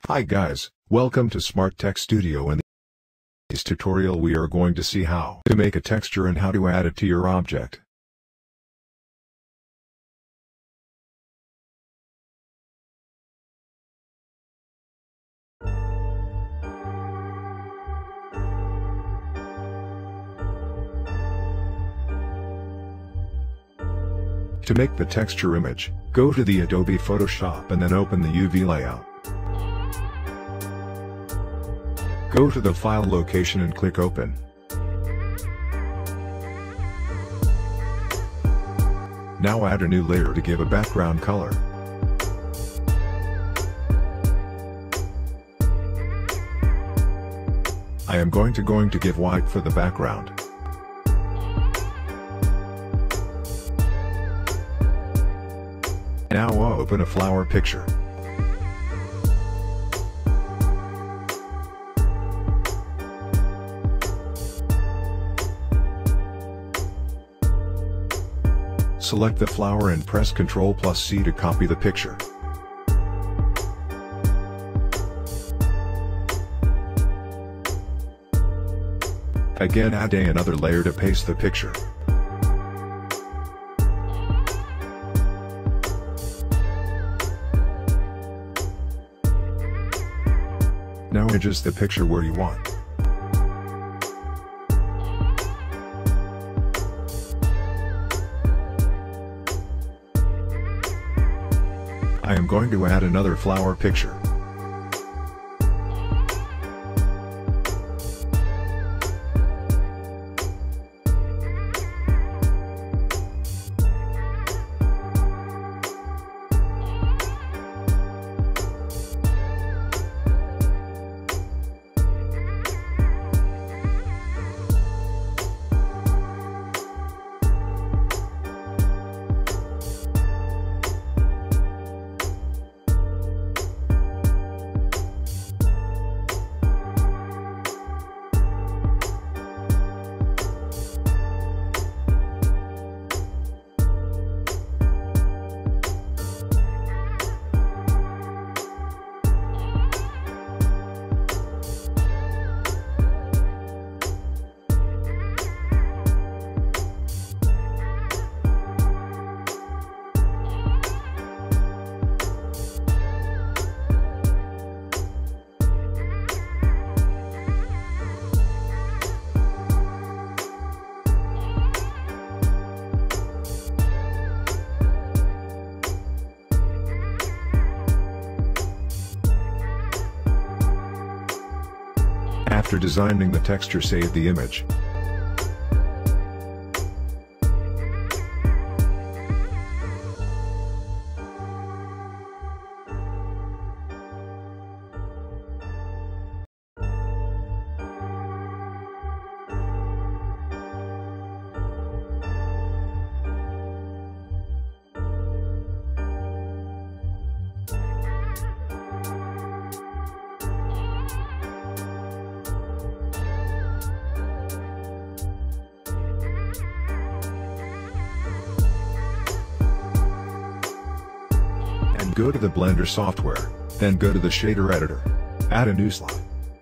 Hi guys, welcome to Smart Tech Studio. In this tutorial we are going to see how to make a texture and how to add it to your object. To make the texture image, go to the Adobe Photoshop and then open the UV layout. Go to the file location and click Open. Now add a new layer to give a background color. I am going to give white for the background. Now open a flower picture. Select the flower and press Ctrl+C to copy the picture. Again add another layer to paste the picture. Now adjust the picture where you want. I am going to add another flower picture. After designing the texture, save the image. Go to the Blender software, then go to the shader editor. Add a new slide.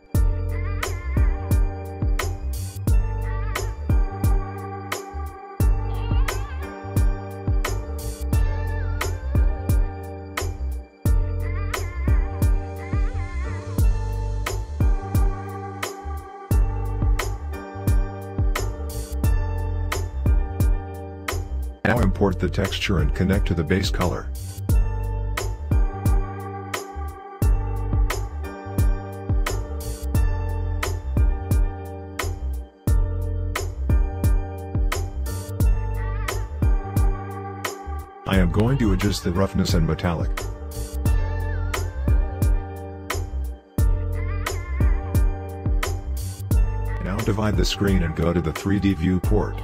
Now import the texture and connect to the base color. I am going to adjust the roughness and metallic. Now divide the screen and go to the 3D viewport.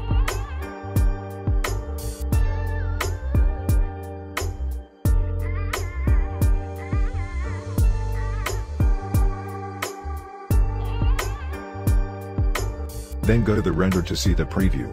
Then go to the render to see the preview.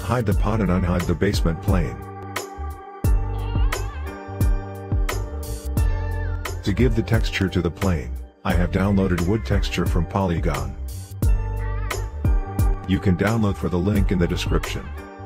Hide the pot and unhide the basement plane. To give the texture to the plane, I have downloaded wood texture from Polygon. You can download for the link in the description.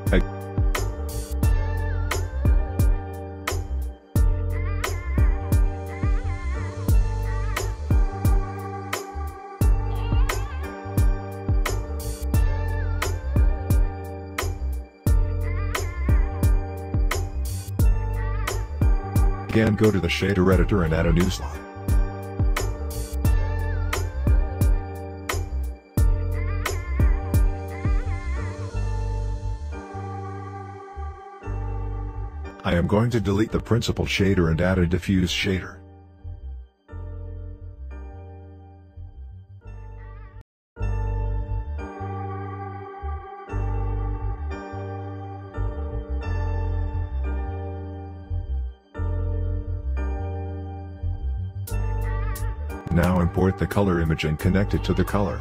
Again, go to the shader editor and add a new slot. I am going to delete the principal shader and add a diffuse shader. Now import the color image and connect it to the color.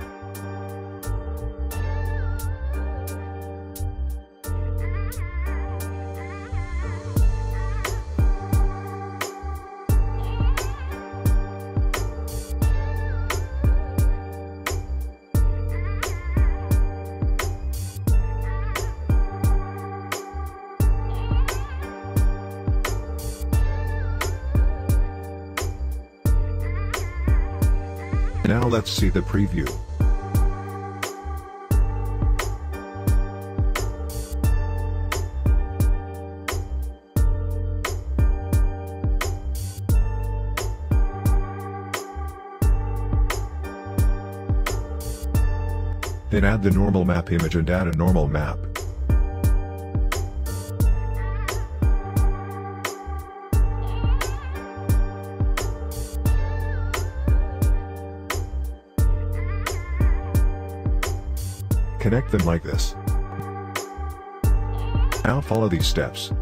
Now let's see the preview. Then add the normal map image and add a normal map. Connect them like this. Now follow these steps.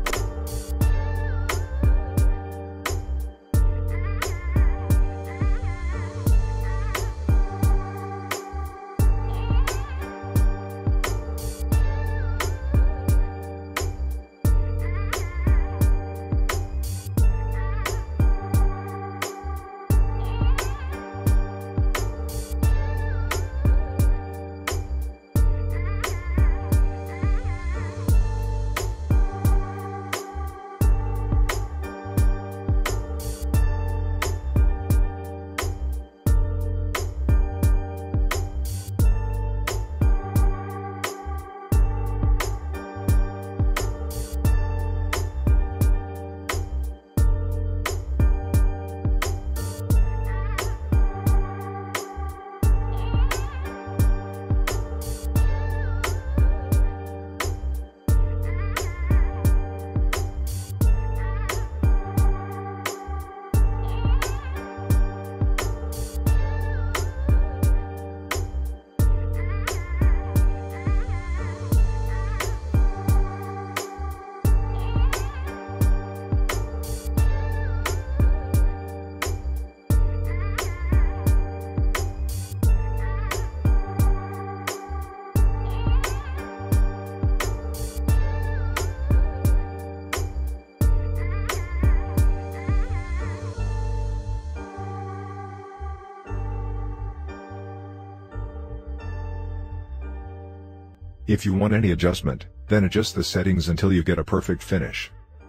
If you want any adjustment, then adjust the settings until you get a perfect finish.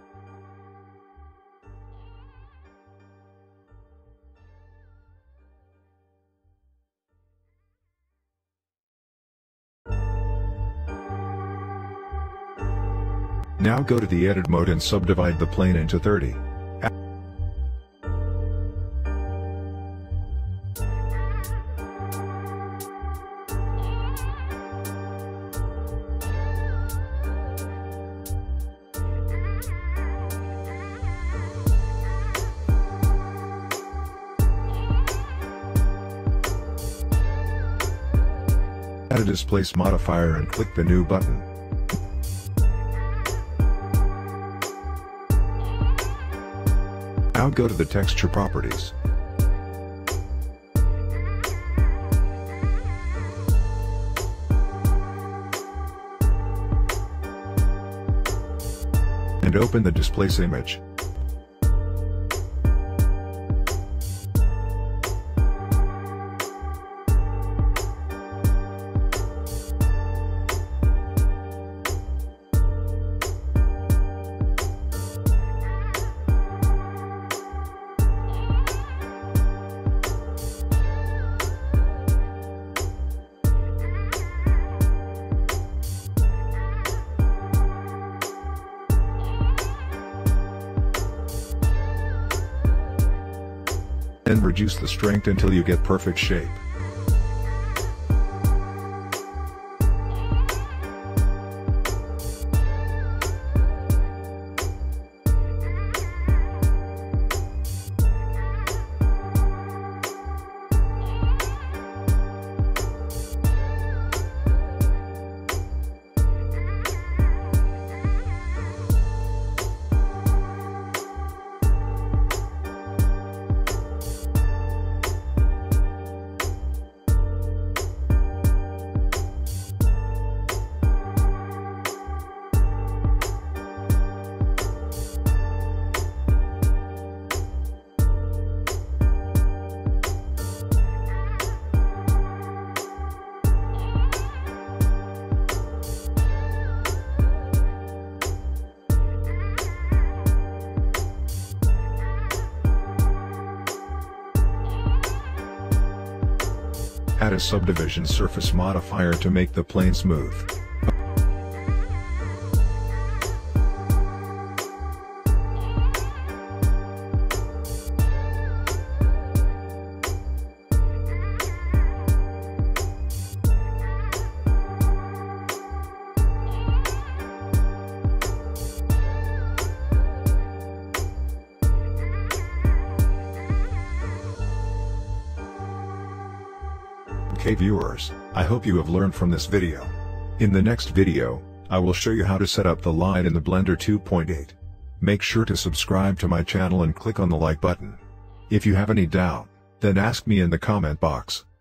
Now go to the edit mode and subdivide the plane into 30. Add a displace modifier and click the new button. Now go to the texture properties. and open the displace image. And reduce the strength until you get perfect shape. Add a subdivision surface modifier to make the plane smooth. Okay viewers, I hope you have learned from this video. In the next video, I will show you how to set up the light in the Blender 2.8. Make sure to subscribe to my channel and click on the like button. If you have any doubt, then ask me in the comment box.